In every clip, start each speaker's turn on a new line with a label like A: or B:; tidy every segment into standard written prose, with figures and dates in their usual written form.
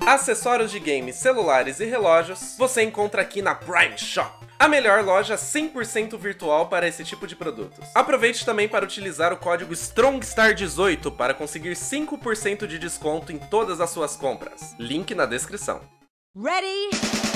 A: Acessórios de games, celulares e relógios você encontra aqui na Prime Shop, a melhor loja 100% virtual para esse tipo de produtos. Aproveite também para utilizar o código STRONGSTAR18 para conseguir 5% de desconto em todas as suas compras. Link na descrição.
B: Ready?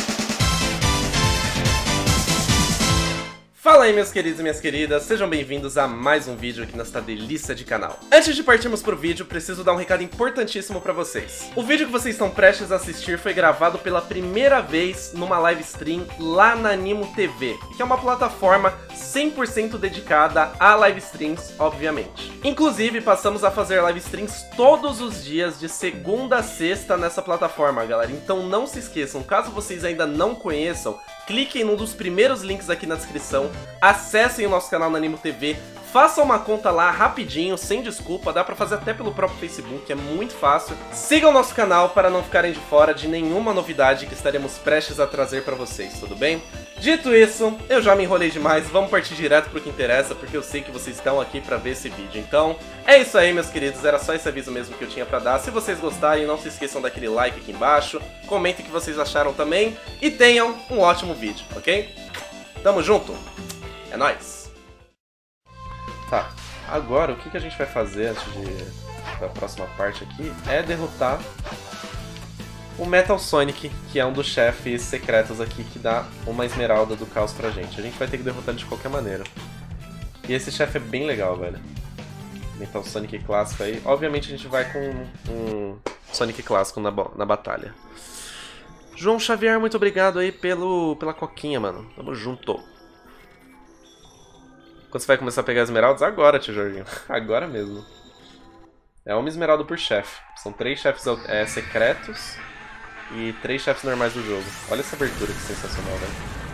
A: Fala aí, meus queridos e minhas queridas, sejam bem-vindos a mais um vídeo aqui nesta delícia de canal. Antes de partirmos pro vídeo, preciso dar um recado importantíssimo pra vocês. O vídeo que vocês estão prestes a assistir foi gravado pela primeira vez numa live stream lá na Animo TV, que é uma plataforma 100% dedicada a live streams, obviamente. Inclusive, passamos a fazer live streams todos os dias, de segunda a sexta, nessa plataforma, galera. Então não se esqueçam, caso vocês ainda não conheçam, cliquem num dos primeiros links aqui na descrição, acessem o nosso canal na Animo TV, façam uma conta lá rapidinho, sem desculpa, dá pra fazer até pelo próprio Facebook, é muito fácil. Sigam o nosso canal para não ficarem de fora de nenhuma novidade que estaremos prestes a trazer pra vocês, tudo bem? Dito isso, eu já me enrolei demais, vamos partir direto pro que interessa, porque eu sei que vocês estão aqui pra ver esse vídeo. Então, é isso aí, meus queridos, era só esse aviso mesmo que eu tinha pra dar. Se vocês gostarem, não se esqueçam daquele like aqui embaixo, comentem o que vocês acharam também, e tenham um ótimo vídeo, ok? Tamo junto, é nóis! Tá, agora o que a gente vai fazer antes da próxima parte aqui é derrotar o Metal Sonic, que é um dos chefes secretos aqui que dá uma esmeralda do caos pra gente. A gente vai ter que derrotar ele de qualquer maneira. E esse chefe é bem legal, velho. Metal Sonic clássico aí. Obviamente a gente vai com um Sonic clássico na batalha. João Xavier, muito obrigado aí pela coquinha, mano. Tamo junto. Quando você vai começar a pegar esmeraldas? Agora, tio Jorginho. Agora mesmo. É uma esmeralda por chefe. São 3 chefes secretos e 3 chefes normais do jogo. Olha essa abertura, que sensacional, velho.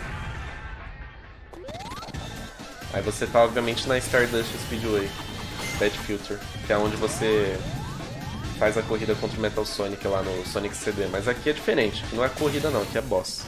A: Aí você tá, obviamente, na Stardust Speedway, Bad Future, que é onde você faz a corrida contra o Metal Sonic lá no Sonic CD. Mas aqui é diferente, aqui não é corrida não, aqui é boss.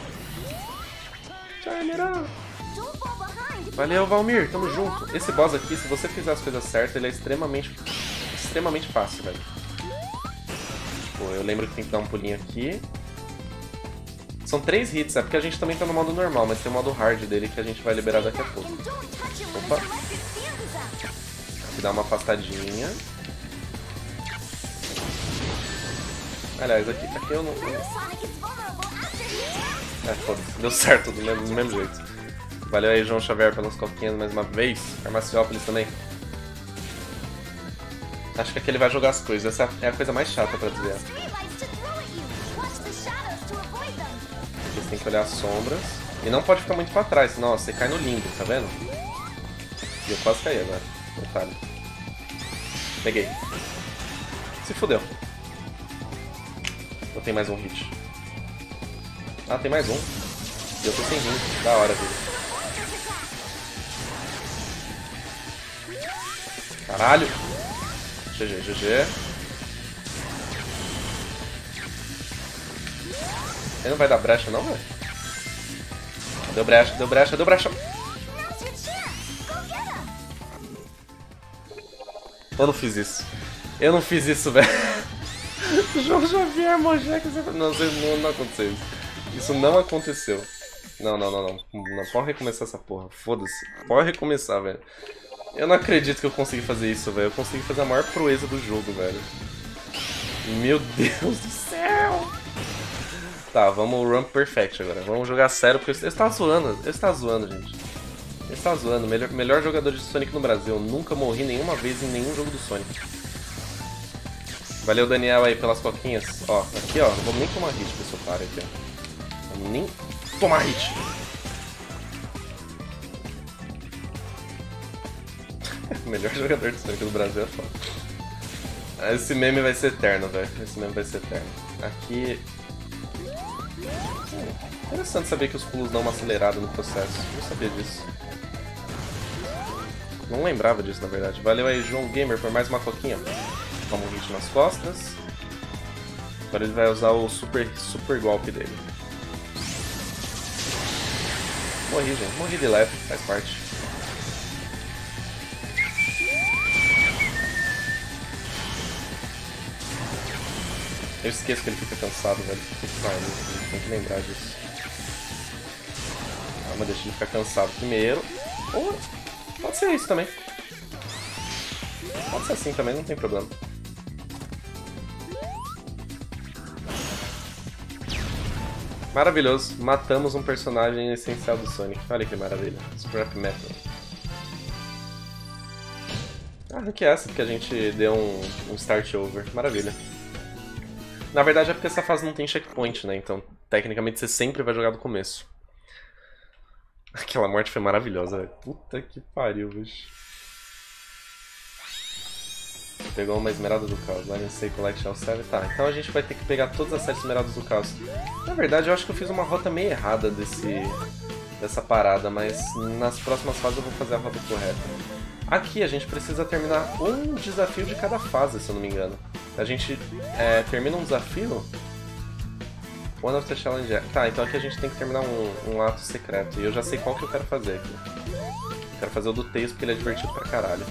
A: Valeu, Valmir, tamo junto. Esse boss aqui, se você fizer as coisas certas, ele é extremamente fácil, velho. Tipo, eu lembro que tem que dar um pulinho aqui. São 3 hits, é porque a gente também tá no modo normal, mas tem o modo hard dele que a gente vai liberar daqui a pouco. Opa. Aqui dá uma afastadinha. Aliás, aqui eu não... É, foda-se, deu certo do mesmo jeito. Valeu aí, João Xavier, pelas coquinhas mais uma vez. Farmaciópolis também. Acho que aqui ele vai jogar as coisas, essa é a coisa mais chata pra desviar. Você tem que olhar as sombras. E não pode ficar muito pra trás, senão ó, você cai no limbo, tá vendo? E eu quase caí agora. Detalhe. Peguei. Se fudeu. Ou tem mais um hit? Ah, tem mais um. E eu tô sem hit. Da hora, vida. Caralho! GG, GG. Ele não vai dar brecha não, velho? Deu brecha, deu brecha, deu brecha! Eu não fiz isso. Eu não fiz isso, velho. João Xavier, Mojeca... Não aconteceu isso. Isso não aconteceu. Não. Não pode recomeçar essa porra. Foda-se. Pode recomeçar, velho. Eu não acredito que eu consegui fazer isso, velho. Eu consegui fazer a maior proeza do jogo, velho. Meu Deus do céu! Tá, vamos run perfect agora. Vamos jogar sério, porque eu estava zoando, gente. Eu estava zoando. Melhor jogador de Sonic no Brasil. Eu nunca morri nenhuma vez em nenhum jogo do Sonic. Valeu, Daniel, aí, pelas coquinhas. Ó, aqui, ó. Não vou nem tomar hit com esse otário aqui, ó. Vou nem tomar hit. Melhor jogador de Sonic do Brasil é foda. Esse meme vai ser eterno, velho. Esse meme vai ser eterno. Aqui... Interessante saber que os pulos dão uma acelerada no processo. Não sabia disso. Não lembrava disso, na verdade. Valeu aí, João Gamer, por mais uma coquinha. Toma um hit nas costas. Agora ele vai usar o super golpe dele. Morri, gente. Morri de leve. Faz parte. Eu esqueço que ele fica cansado, velho. Tem que lembrar disso. Calma, deixa ele ficar cansado primeiro. Ou pode ser isso também. Pode ser assim também, não tem problema. Maravilhoso, matamos um personagem essencial do Sonic. Olha que maravilha. Scrap Metal. Ah, que é essa? Porque a gente deu um start over. Maravilha. Na verdade é porque essa fase não tem checkpoint, né? Então, tecnicamente, você sempre vai jogar do começo. Aquela morte foi maravilhosa, velho. Puta que pariu, bicho. Pegou uma esmeralda do caos. Let me say collect all 7. Tá, então a gente vai ter que pegar todas as 7 esmeraldas do caos. Na verdade, eu acho que eu fiz uma rota meio errada dessa parada, mas nas próximas fases eu vou fazer a rota correta. Aqui a gente precisa terminar um desafio de cada fase, se eu não me engano. A gente termina um desafio... One of the challenge... Tá, então aqui a gente tem que terminar um ato secreto. E eu já sei qual que eu quero fazer aqui. Eu quero fazer o do Tails porque ele é divertido pra caralho.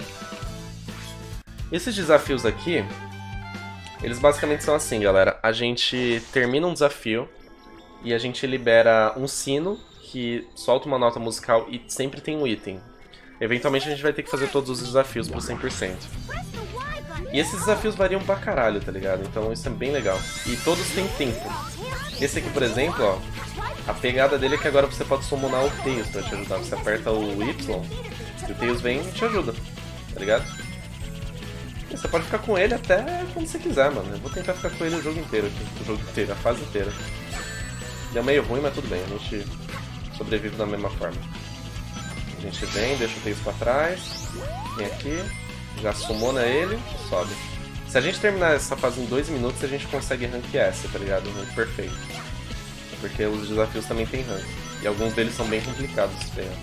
A: Esses desafios aqui, eles basicamente são assim, galera. A gente termina um desafio e a gente libera um sino que solta uma nota musical e sempre tem um item. Eventualmente a gente vai ter que fazer todos os desafios pro 100%. E esses desafios variam pra caralho, tá ligado? Então isso é bem legal. E todos têm tempo. Esse aqui, por exemplo, ó, a pegada dele é que agora você pode summonar o Tails pra te ajudar. Você aperta o Y e o Tails vem e te ajuda, tá ligado? E você pode ficar com ele até quando você quiser, mano. Eu vou tentar ficar com ele o jogo inteiro aqui. O jogo inteiro, a fase inteira. Deu meio ruim, mas tudo bem. A gente sobrevive da mesma forma. A gente vem, deixa o Tails pra trás. Vem aqui. Já summona ele, sobe. Se a gente terminar essa fase em 2 minutos, a gente consegue rank S, tá ligado? Um rank perfeito. Porque os desafios também tem rank. E alguns deles são bem complicados de pegar.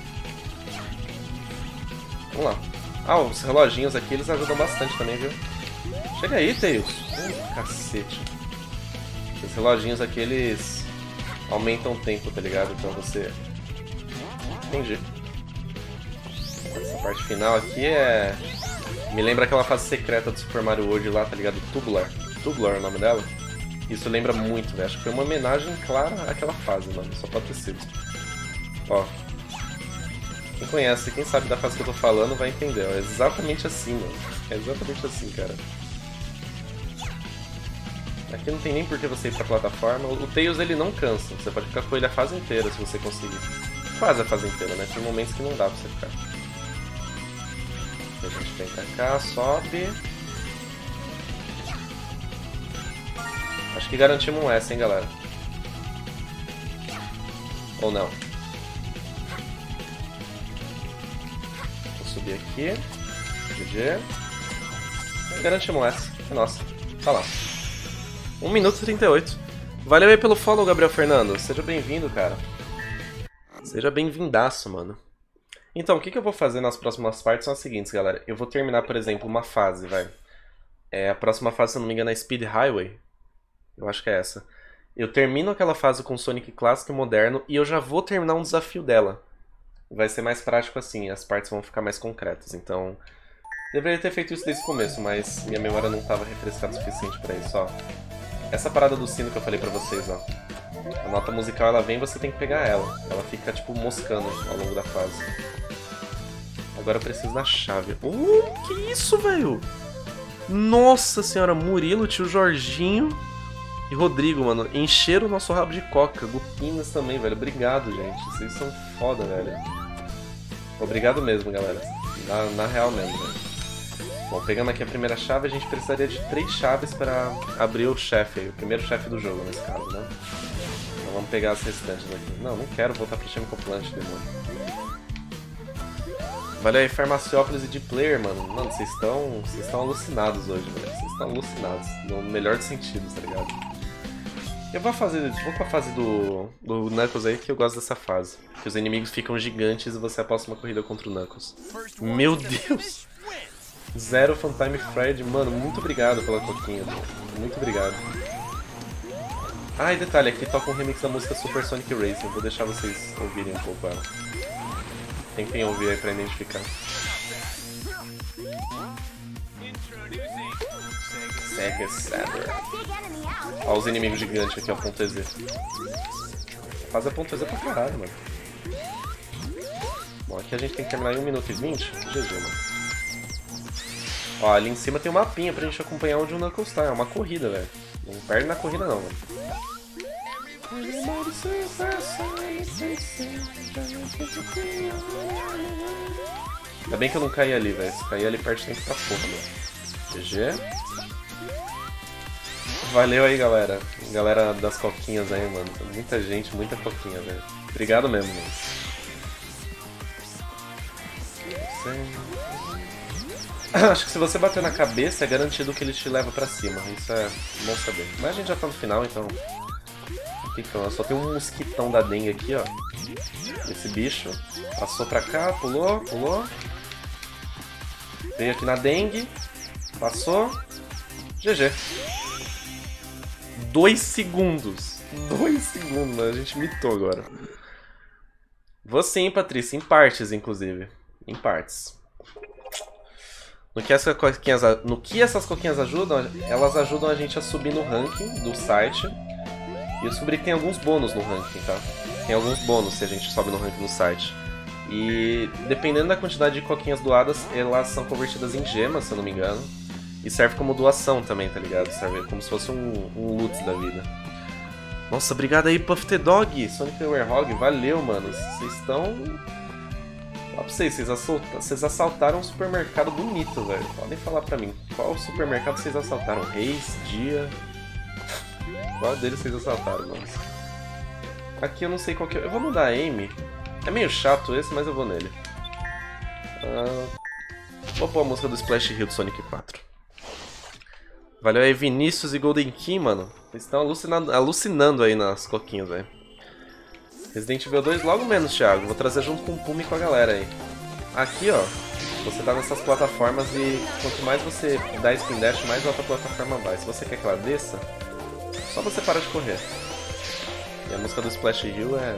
A: Vamos lá. Ah, os reloginhos aqui, eles ajudam bastante também, viu? Chega aí, Tails. Cacete. Os reloginhos aqui, eles aumentam o tempo, tá ligado? Então você... Entendi. Essa parte final aqui é... Me lembra aquela fase secreta do Super Mario World lá, tá ligado? Tubular. Tubular é o nome dela. Isso lembra muito, velho. Acho que foi uma homenagem clara àquela fase, mano. Só pode ter sido. Ó. Quem conhece, quem sabe da fase que eu tô falando vai entender. É exatamente assim, mano. É exatamente assim, cara. Aqui não tem nem por que você ir pra plataforma. O Tails, ele não cansa. Você pode ficar com ele a fase inteira, se você conseguir. Quase a fase inteira, né? Tem momentos que não dá pra você ficar. A gente vem pra cá, sobe. Acho que garantimos um S, hein, galera? Ou não? Vou subir aqui. GG. Garantimos um S. É nossa. Tá lá. 1 minuto e 38. Valeu aí pelo follow, Gabriel Fernando. Seja bem-vindo, cara. Seja bem-vindaço, mano. Então, o que eu vou fazer nas próximas partes são as seguintes, galera. Eu vou terminar, por exemplo, uma fase, vai. A próxima fase, se não me engano, é Speed Highway. Eu acho que é essa. Eu termino aquela fase com Sonic clássico e moderno e eu já vou terminar um desafio dela. Vai ser mais prático assim, as partes vão ficar mais concretas. Então, deveria ter feito isso desde o começo, mas minha memória não estava refrescada o suficiente pra isso, ó. Essa parada do sino que eu falei pra vocês, ó. A nota musical, ela vem e você tem que pegar ela. Ela fica, tipo, moscando ao longo da fase. Agora eu preciso da chave. Que isso, velho? Nossa senhora, Murilo, tio Jorginho e Rodrigo, mano. Encheram o nosso rabo de coca. Gupinas também, velho. Obrigado, gente. Vocês são foda, velho. Obrigado mesmo, galera. Na real mesmo, velho. Bom, pegamos aqui a primeira chave. A gente precisaria de 3 chaves para abrir o chefe aí. O primeiro chefe do jogo, nesse caso, né? Então vamos pegar as restantes aqui. Não quero voltar pra Chemical Plant, demônio. Valeu aí, Farmaciópolis e de Player, mano. Mano, vocês estão alucinados hoje, velho. Vocês estão alucinados. No melhor dos sentidos, tá ligado? Eu vou com a fase do Knuckles aí, que eu gosto dessa fase. Que os inimigos ficam gigantes e você aposta uma corrida contra o Knuckles. Meu Deus! Zero Funtime Fred. Mano, muito obrigado pela coquinha, mano. Muito obrigado. Ah, e detalhe, aqui toca um remix da música Super Sonic Racing. Vou deixar vocês ouvirem um pouco ela. Tentem ouvir aí pra identificar. Sega Saturn. Ó, os inimigos gigantes aqui, ó, ponto .ez. Faz a ponto .ez pra caralho, mano. Bom, aqui a gente tem que terminar em 1 minuto e 20. GG, mano. Ó, ali em cima tem um mapinha pra gente acompanhar onde o Knuckles tá. É uma corrida, velho. Não perde na corrida não, mano. Ainda bem que eu não caí ali, velho. Se cair ali perde tempo pra porra, mano. GG. Valeu aí, galera. Galera das coquinhas aí, mano. Muita gente, muita coquinha, velho. Obrigado mesmo, mano. Acho que se você bater na cabeça é garantido que ele te leva pra cima. Isso é bom saber. Mas a gente já tá no final, então... Só tem um mosquitão da dengue aqui, ó. Esse bicho. Passou pra cá, pulou, pulou. Veio aqui na dengue. Passou. GG. 2 segundos. 2 segundos, mano. A gente mitou agora. Vou sim, Patrícia. Em partes, inclusive. Em partes. No que essas coquinhas ajudam, elas ajudam a gente a subir no ranking do site. E eu descobri que tem alguns bônus no ranking, tá? Tem alguns bônus se a gente sobe no ranking no site. E dependendo da quantidade de coquinhas doadas, elas são convertidas em gemas, se eu não me engano. E serve como doação também, tá ligado? Serve como se fosse um loot da vida. Nossa, obrigado aí, Puff the Dog, Sonic the Werehog, valeu, mano. Vocês estão... Fala pra vocês assaltaram um supermercado bonito, velho. Podem falar pra mim, qual supermercado vocês assaltaram? Reis, Dia... Qual deles vocês assaltaram, mano? Aqui eu não sei qual que é. Eu vou mudar a Amy. É meio chato esse, mas eu vou nele. Vou pôr a música do Splash Hill do Sonic 4. Valeu aí, Vinícius e Golden Key, mano. Eles estão alucinando aí nas coquinhas, velho. Resident Evil 2 logo menos, Thiago. Vou trazer junto com o Puma e com a galera aí. Aqui, ó. Você tá nessas plataformas e quanto mais você dá spin dash, mais alta a plataforma vai. Se você quer que ela desça, só você para de correr. E a música do Splash Hill é...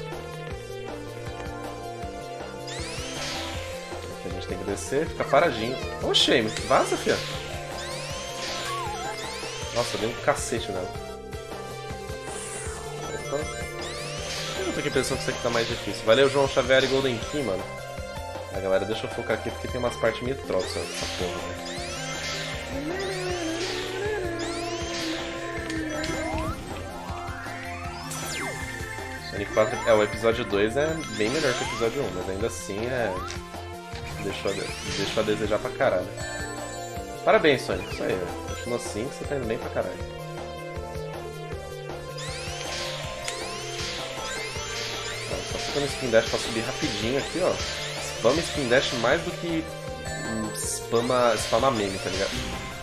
A: Aqui a gente tem que descer, ficar paradinho. Oxê, Amy, vaza, fia. Nossa, eu dei um cacete nela. Opa. Eu tô aqui pensando que isso aqui tá mais difícil. Valeu, João Xavier e Golden Key, mano. Ah, galera, deixa eu focar aqui porque tem umas partes meio troças nessa porra, velho. Sonic 4... o episódio 2 é bem melhor que o episódio 1, mas ainda assim é... Deixou a desejar pra caralho. Parabéns, Sonic. Isso aí, velho. Continua assim que você tá indo bem pra caralho. Só ficando spin dash pra subir rapidinho aqui, ó. Spama spin dash mais do que spama meme, tá ligado?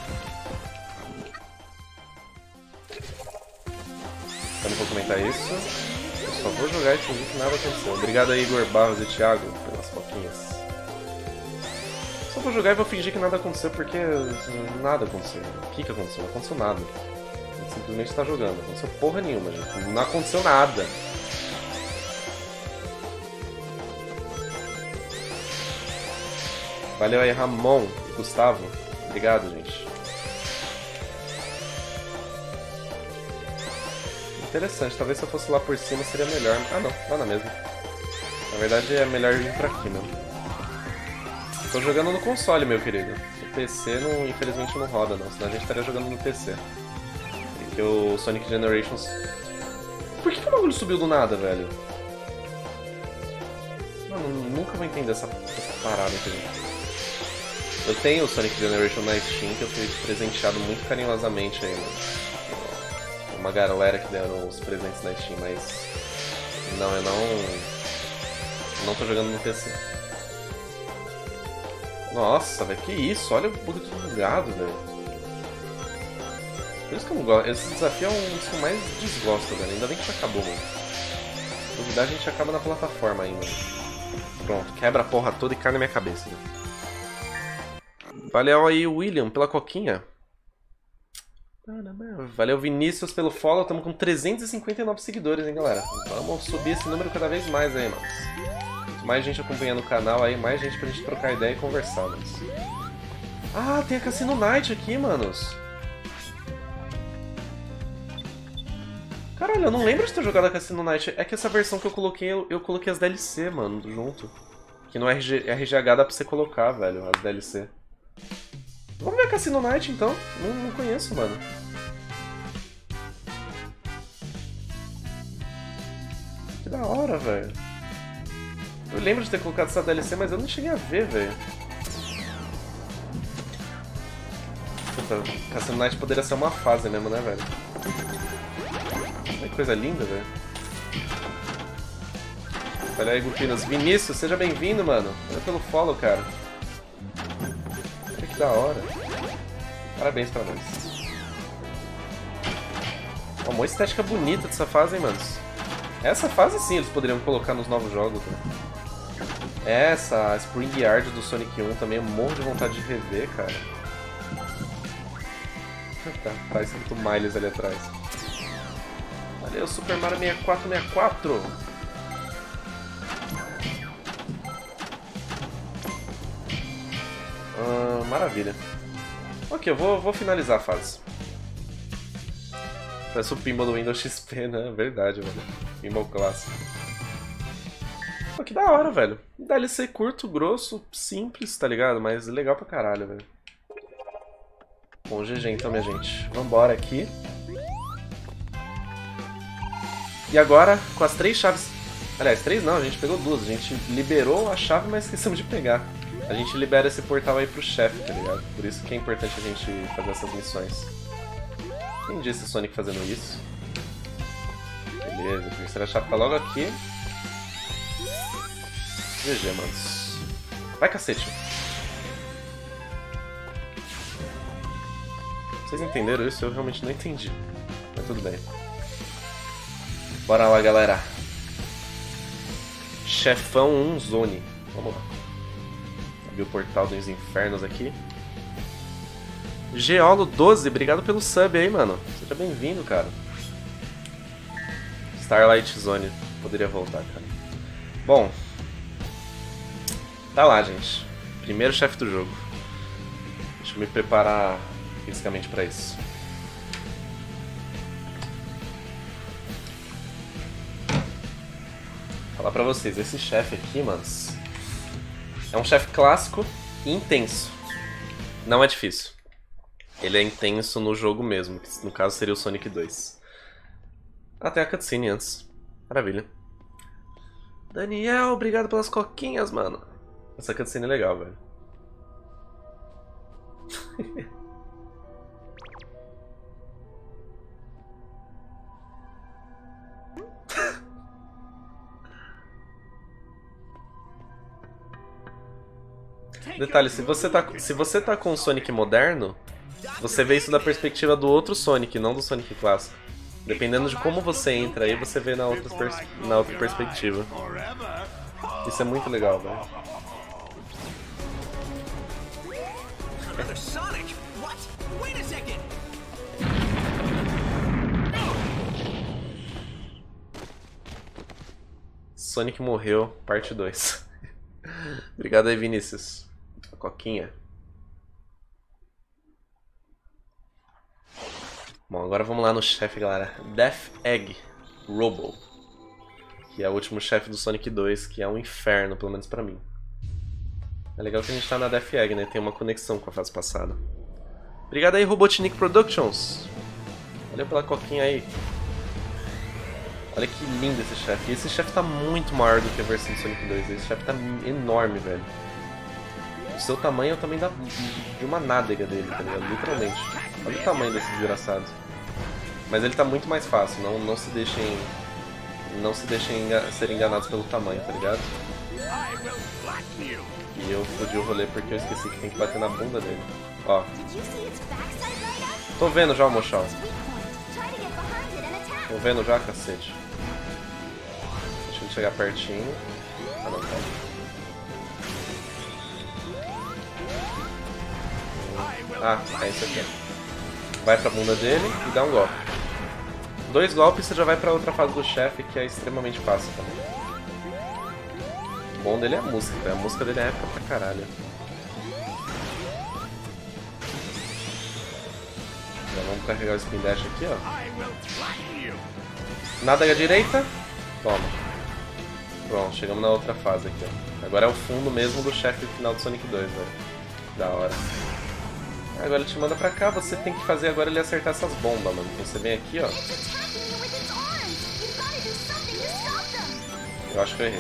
A: Eu não vou comentar isso. Eu só vou jogar e fingir que nada aconteceu. Obrigado aí, Igor Barros e Thiago, pelas coquinhas. Só vou jogar e vou fingir que nada aconteceu, porque nada aconteceu. O que aconteceu? Não aconteceu nada. A gente simplesmente tá jogando. Não aconteceu porra nenhuma, gente. Não aconteceu nada. Valeu aí, Ramon e Gustavo. Obrigado, gente. Interessante, talvez se eu fosse lá por cima seria melhor. Ah não, lá na mesma. Na verdade é melhor vir pra aqui mesmo. Tô jogando no console, meu querido. No PC, infelizmente, não roda não, senão a gente estaria jogando no PC. Porque o Sonic Generations... Por que o bagulho subiu do nada, velho? Mano, nunca vou entender essa parada, entendeu? Eu tenho o Sonic Generation na Steam, que eu fui presenteado muito carinhosamente aí, mano. Uma galera que deram os presentes na Steam, mas... Não, eu não tô jogando no PC. Nossa, velho, que isso? Olha o bug tudo bugado, velho. Por isso que eu não gosto. Esse desafio é um dos que eu mais desgosto, velho. Ainda bem que já acabou, mano. Se duvidar, a gente acaba na plataforma ainda. Pronto, quebra a porra toda e cai na minha cabeça, velho. Valeu aí, William, pela coquinha. Valeu, Vinícius, pelo follow. Estamos com 359 seguidores, hein, galera. Vamos subir esse número cada vez mais aí, mano. Quanto mais gente acompanhando o canal aí, mais gente pra gente trocar ideia e conversar, mano. Ah, tem a Cassino Night aqui, manos. Caralho, eu não lembro de ter jogado a Cassino Night. É que essa versão que eu coloquei as DLC, mano, junto. Que no RGH dá pra você colocar, velho, as DLC. Vamos ver a Cassino Night, então. Não conheço, mano. Que da hora, velho. Eu lembro de ter colocado essa DLC, mas eu não cheguei a ver, velho. Puta, Cassino Night poderia ser uma fase mesmo, né, velho? Que coisa linda, velho. Olha aí, Gupinos. Vinícius, seja bem-vindo, mano. Olha pelo follow, cara. Olha que da hora. Parabéns pra nós. Uma estética bonita dessa fase, hein, manos. Essa fase, sim, eles poderiam colocar nos novos jogos, né? Essa, a Spring Yard do Sonic 1 também eu morro de vontade de rever, cara. Tá, faz muito Miles ali atrás. Valeu, Super Mario 6464! Maravilha. Ok, eu vou finalizar a fase. Parece o Pinball do Windows XP, né? Verdade, velho. Pinball clássico. Pô, que da hora, velho. DLC curto, grosso, simples, tá ligado? Mas legal pra caralho, velho. Bom, GG então, minha gente. Vambora aqui. E agora, com as 3 chaves... Aliás, 3 não, a gente pegou 2. A gente liberou a chave, mas esquecemos de pegar. A gente libera esse portal aí pro chefe, tá ligado? Por isso que é importante a gente fazer essas missões. Quem disse Sonic fazendo isso? Beleza, a terceira chave tá logo aqui. GG, manos. Vai, cacete. Vocês entenderam isso? Eu realmente não entendi. Mas tudo bem. Bora lá, galera. Chefão 1 Zone. Vamos lá. Abrir o portal dos infernos aqui. Geolo 12, obrigado pelo sub aí, mano. Seja bem-vindo, cara. Starlight Zone. Poderia voltar, cara. Bom. Tá lá, gente. Primeiro chefe do jogo. Deixa eu me preparar fisicamente pra isso. Falar pra vocês, esse chefe aqui, manos, é um chefe clássico e intenso. Não é difícil. Ele é intenso no jogo mesmo, que no caso seria o Sonic 2. Até a cutscene antes. Maravilha. Daniel, obrigado pelas coquinhas, mano. Essa cutscene é legal, velho. Detalhe, se você tá com o Sonic moderno, você vê isso da perspectiva do outro Sonic, não do Sonic clássico. Dependendo de como você entra aí, você vê na outra perspectiva. Isso é muito legal, velho. Sonic morreu, parte 2. Obrigado aí, Vinícius. A coquinha. Bom, agora vamos lá no chefe, galera. Death Egg Robo. Que é o último chefe do Sonic 2, que é um inferno, pelo menos pra mim. É legal que a gente tá na Death Egg, né? Tem uma conexão com a fase passada. Obrigado aí, Robotnik Productions. Valeu pela coquinha aí. Olha que lindo esse chefe. E esse chefe tá muito maior do que a versão do Sonic 2. Esse chefe tá enorme, velho. O seu tamanho é o tamanho de uma nádega dele, tá ligado? Literalmente. Olha o tamanho desse desgraçado. Mas ele tá muito mais fácil. Não se deixem ser enganados pelo tamanho, tá ligado? E eu fodi o rolê porque eu esqueci que tem que bater na bunda dele. Ó. Tô vendo já o Mochal. Tô vendo já, cacete. Deixa ele chegar pertinho. Ah, não, tá. Ah, é isso aqui. Vai pra bunda dele e dá um golpe. 2 golpes você já vai pra outra fase do chefe, que é extremamente fácil também. O bom dele é a música, a música dele é épica pra caralho. Já vamos carregar o Spin Dash aqui, ó. Nada à direita. Toma. Pronto, chegamos na outra fase aqui, ó. Agora é o fundo mesmo do chefe final do Sonic 2, velho. Da hora. Agora ele te manda pra cá, você tem que fazer agora ele acertar essas bombas, mano. Então você vem aqui, ó. Eu acho que eu errei.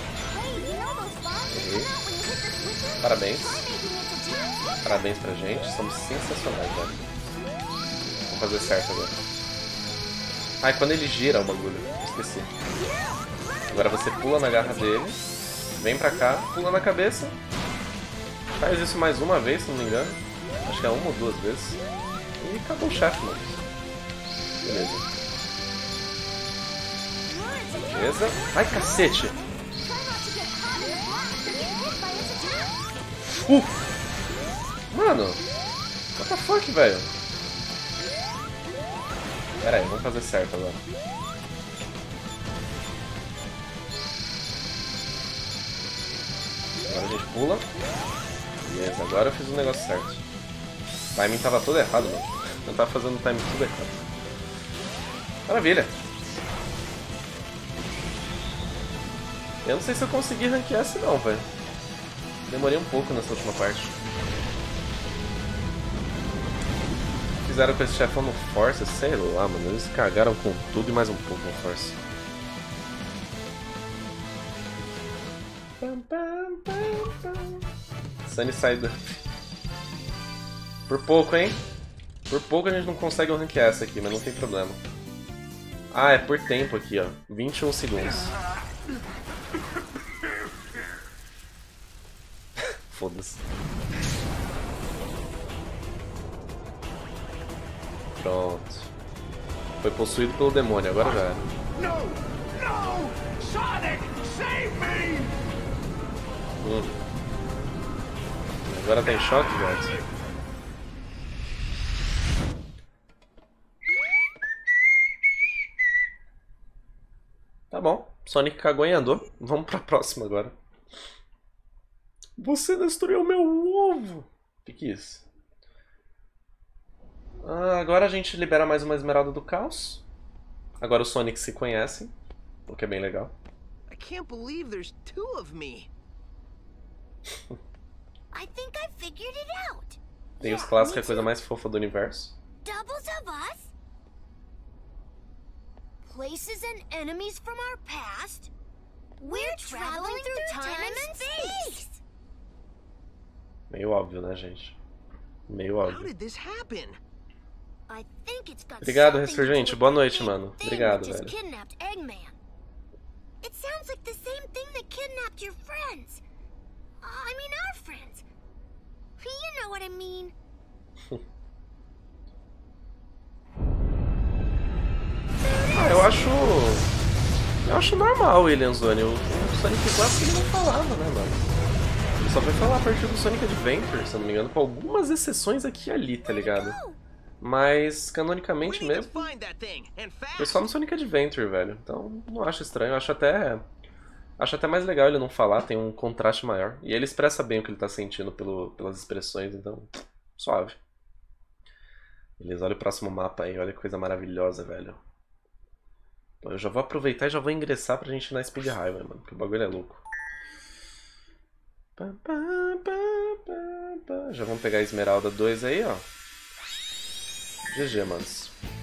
A: Errei. Parabéns. Parabéns pra gente, somos sensacionais, velho. Vamos fazer certo agora. Ah, é quando ele gira o bagulho. Esqueci. Agora você pula na garra dele. Vem pra cá, pula na cabeça. Faz isso mais uma vez, se não me engano. Acho que é uma ou duas vezes. E acabou o chefe, mano. Beleza. Beleza. Ai, cacete! Mano! What the fuck, velho? Pera aí, vamos fazer certo agora. Agora a gente pula. Beleza, agora eu fiz o negócio certo. O timing tava todo errado, mano. Eu tava fazendo o timing tudo errado. Maravilha! Eu não sei se eu consegui ranquear esse não, velho. Demorei um pouco nessa última parte. Fizeram com esse chefão no Force, sei lá, mano. Eles cagaram com tudo e mais um pouco no Force. Sunny Side Up. Por pouco, hein? Por pouco a gente não consegue ranquear essa aqui, mas não tem problema. Ah, é por tempo aqui, ó. 21 segundos. Foda-se. Pronto. Foi possuído pelo demônio, agora já era.
B: No! No! Sonic, save me!
A: Agora tá em choque, velho. Tá bom. Sonic cagou e andou. Vamos pra próxima agora. Você destruiu meu ovo! O que é isso? Agora a gente libera mais uma Esmeralda do Caos. Agora os Sonics se conhecem, o que é bem legal.
C: I can't believe there's two of me.
D: I think I figured it out.
A: Tem os clássicos, a coisa mais fofa do universo.
D: Doubles of us? Places and enemies from our past? We're traveling through time and space!
A: Meio óbvio, né, gente? Meio
C: How
A: óbvio.
C: did this happen?
D: I think it's got
A: Obrigado,
D: something to do
A: Ressurgente.
D: with
A: Boa
D: that
A: noite,
D: big
A: mano.
D: thing
A: Obrigado,
D: that just
A: velho.
D: kidnapped Eggman. It sounds like the same thing that kidnapped your friends. I mean our friends. You know what I mean.
A: Eu acho normal o William Zone. O Sonic clássico ele não falava, né, mano? Ele só foi falar a partir do Sonic Adventure, se eu não me engano, com algumas exceções aqui e ali, tá ligado? Mas, canonicamente
C: We need
A: mesmo,
C: to find that thing, and
A: foi só no
C: fast.
A: Sonic Adventure, velho. Então, não acho estranho. Acho até mais legal ele não falar, tem um contraste maior. E ele expressa bem o que ele tá sentindo pelas expressões, então, suave. Beleza, olha o próximo mapa aí, olha que coisa maravilhosa, velho. Então, eu já vou aproveitar e já vou ingressar pra gente ir na Speed Highway, mano, porque o bagulho é louco. Já vamos pegar a Esmeralda 2 aí, ó. GG, manos.